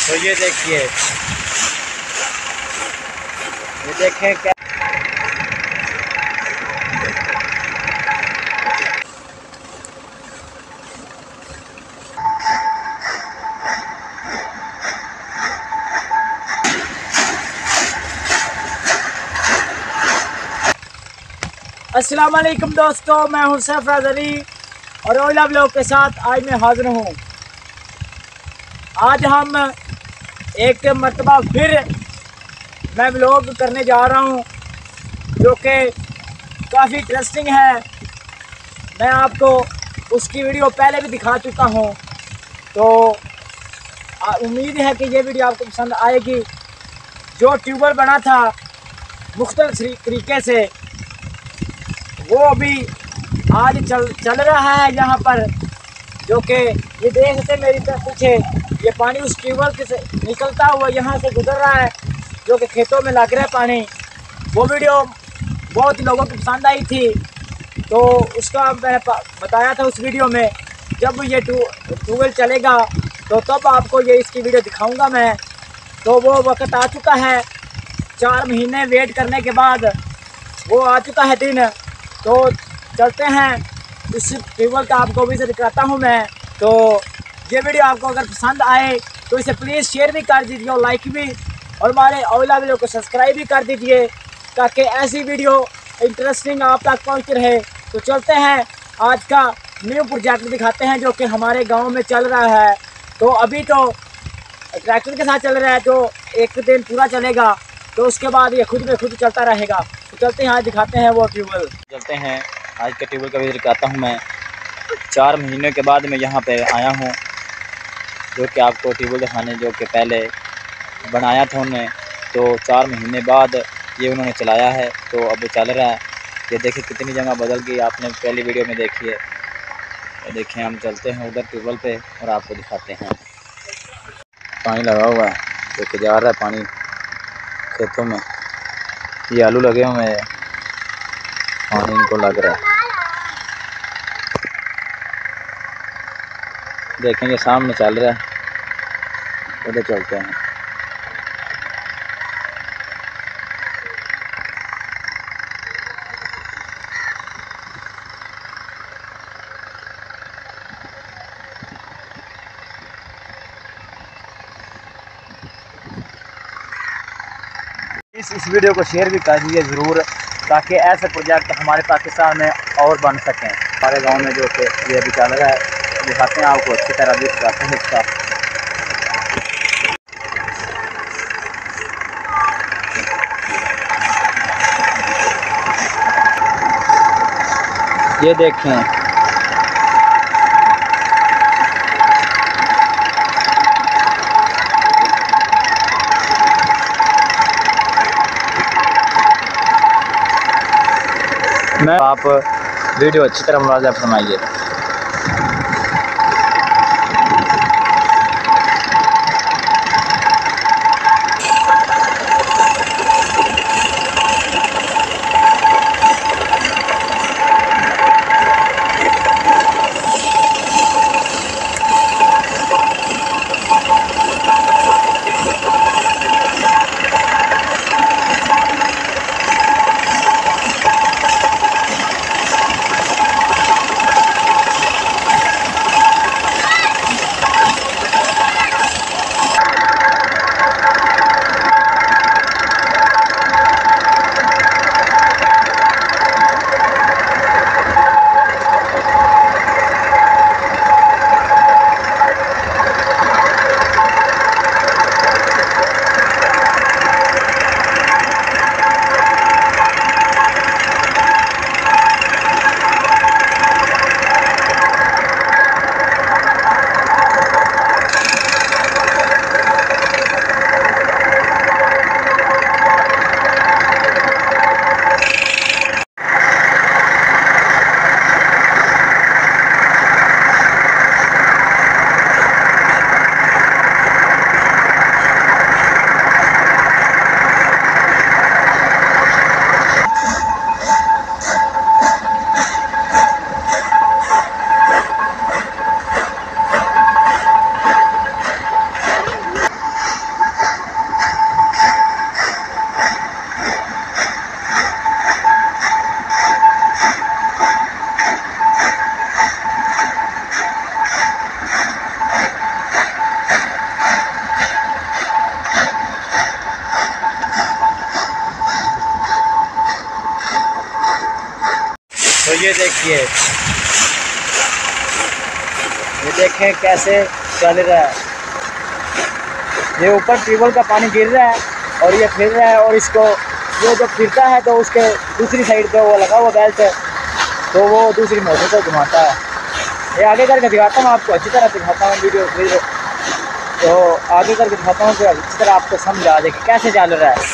तो ये देखें क्या। अस्सलाम वालेकुम दोस्तों, मैं हूं सरफराज अली और ओला ब्लॉग के साथ आज मैं हाजिर हूं। आज हम एक मरतबा फिर मैं ब्लॉग करने जा रहा हूं जो कि काफ़ी इंटरेस्टिंग है। मैं आपको उसकी वीडियो पहले भी दिखा चुका हूं, तो उम्मीद है कि ये वीडियो आपको पसंद आएगी। जो ट्यूबवेल बना था मुख्तलिफ तरीके से, वो अभी आज चल रहा है यहाँ पर, जो कि ये देख सकते मेरी तरफ पीछे ये पानी उस ट्यूबवेल से निकलता हुआ यहाँ से गुजर रहा है, जो कि खेतों में लग रहा है पानी। वो वीडियो बहुत लोगों को पसंद आई थी, तो उसका मैं बताया था उस वीडियो में। जब ये ट्यूबवेल चलेगा तो तब आपको ये इसकी वीडियो दिखाऊंगा मैं। तो वो वक्त आ चुका है, 4 महीने वेट करने के बाद वो आ चुका है दिन। तो चलते हैं इस ट्यूबवेल का आपको भी से दिखाता हूँ मैं। तो ये वीडियो आपको अगर पसंद आए तो इसे प्लीज़ शेयर भी कर दीजिए और लाइक भी, और हमारे ओला वीडियो को सब्सक्राइब भी कर दीजिए, ताकि ऐसी वीडियो इंटरेस्टिंग आप तक पहुँच रहे। तो चलते हैं आज का न्यू प्रोजेक्ट दिखाते हैं जो कि हमारे गाँव में चल रहा है। तो अभी तो ट्रैक्टर के साथ चल रहा है, जो एक दिन पूरा चलेगा, तो उसके बाद ये खुद ब खुद चलता रहेगा। तो चलते हैं आज दिखाते हैं वो ट्यूबवेल। चलते हैं आज के ट्यूबवेल का भी दिखाता हूँ मैं। 4 महीने के बाद मैं यहाँ पे आया हूँ, जो कि आपको ट्यूबवेल दिखाने, जो कि पहले बनाया था उन्होंने, तो 4 महीने बाद ये उन्होंने चलाया है, तो अब चल रहा है। ये देखिए कितनी जगह बदल गई, आपने पहली वीडियो में देखी है। तो देखिए हम चलते हैं उधर ट्यूबवेल पे और आपको दिखाते हैं। पानी लगा हुआ है, जो कि जा रहा है पानी खेतों में। ये आलू लगे हुए हैं, पानी इनको लग रहा है। देखेंगे सामने चल रहा है, उधर चलते हैं। इस वीडियो को शेयर भी कर दीजिए ज़रूर, ताकि ऐसे प्रोजेक्ट हमारे पाकिस्तान में और बन सकें। हमारे गांव में जो कि ये अभी चल रहा है, दिखाते हैं आपको अच्छी तरह भी दिखाते हैं इसका। ये देखें, मैं आप वीडियो अच्छी तरह मुलाज़ा फरमाइए। ये देखिए, ये देखें कैसे चल रहा है। ये ऊपर ट्यूबवेल का पानी गिर रहा है और ये फिर रहा है, और इसको ये जब फिरता है तो उसके दूसरी साइड पे वो लगा हुआ बेल्ट, तो वो दूसरी मोटर को घुमाता है। ये आगे करके दिखाता हूँ आपको, अच्छी तरह दिखाता हूँ वीडियो फिर, तो आगे करके दिखाता हूँ, फिर अच्छी तरह आपको समझ आ जाएगी कैसे चल रहा है।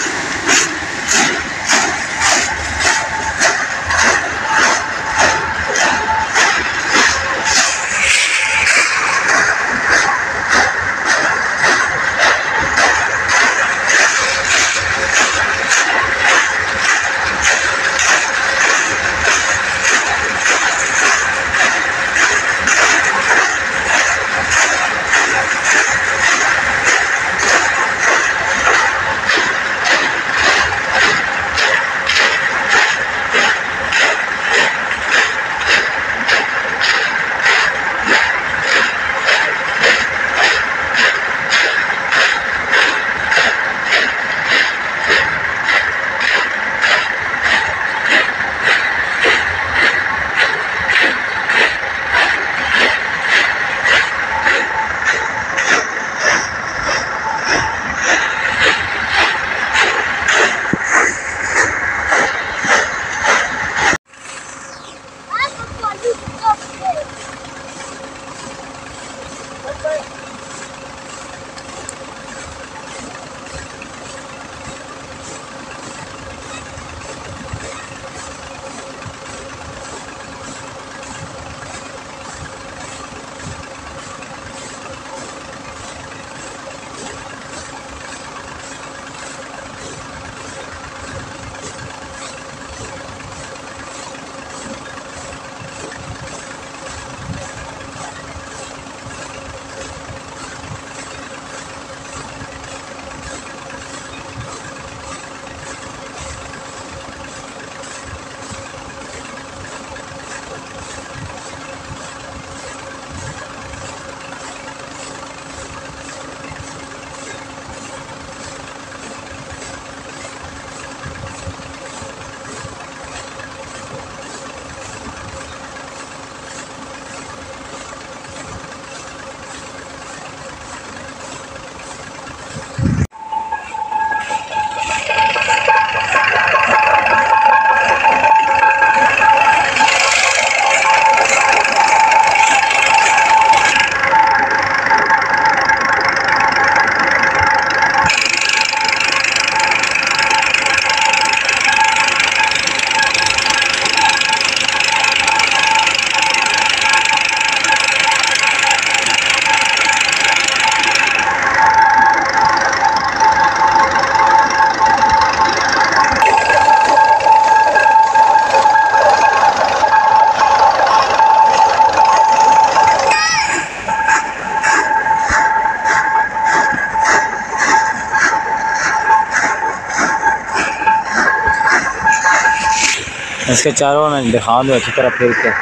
इसके चारों में दिखा दो अच्छी तरह फिर के।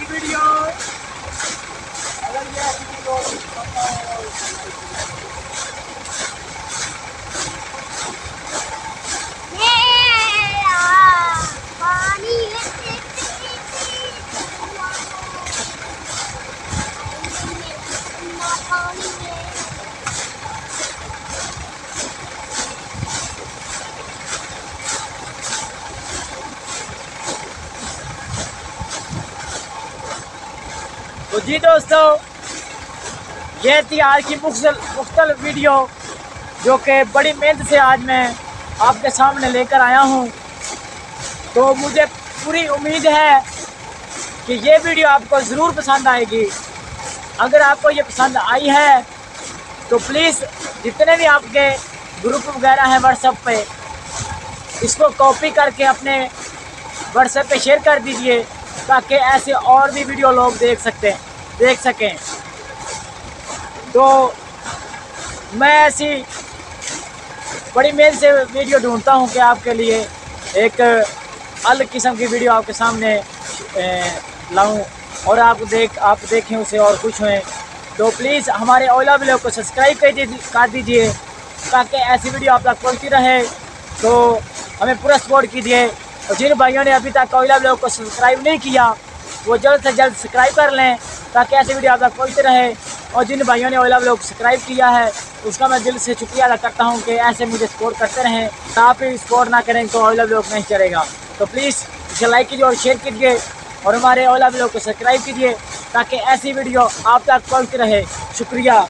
वीडियो। अगर ये ऐसी वीडियो तो जी दोस्तों, ये थी आज की मुख्तलिफ वीडियो जो कि बड़ी मेहनत से आज मैं आपके सामने लेकर आया हूँ। तो मुझे पूरी उम्मीद है कि ये वीडियो आपको ज़रूर पसंद आएगी। अगर आपको ये पसंद आई है तो प्लीज़ जितने भी आपके ग्रुप वगैरह हैं व्हाट्सएप पे, इसको कॉपी करके अपने व्हाट्सएप पे शेयर कर दीजिए ताकि ऐसे और भी वीडियो लोग देख सकें। तो मैं ऐसी बड़ी मेहनत से वीडियो ढूंढता हूं कि आपके लिए एक अलग किस्म की वीडियो आपके सामने लाऊं और आप देखें उसे और खुश हों। तो प्लीज़ हमारे ओला ब्लॉग को सब्सक्राइब कर दीजिए ताकि ऐसी वीडियो आप तक पहुँचती रहे। तो हमें पूरा सपोर्ट कीजिए। और जिन भाइयों ने अभी तक ओला ब्लॉग को सब्सक्राइब नहीं किया वो जल्द से जल्द सब्सक्राइब कर लें ताकि ऐसी वीडियो आप तक पहुँचती रहे। और जिन भाइयों ने ओला ब्लॉग सब्सक्राइब किया है उसका मैं दिल से शुक्रिया अदा करता हूँ कि ऐसे मुझे सपोर्ट करते रहें। आप ही सपोर्ट ना करें तो ओला ब्लॉग नहीं चलेगा। तो प्लीज़ इसे लाइक कीजिए और शेयर कीजिए और हमारे ओला ब्लॉग को सब्सक्राइब कीजिए ताकि ऐसी वीडियो आप तक पहुँचती रहे। शुक्रिया।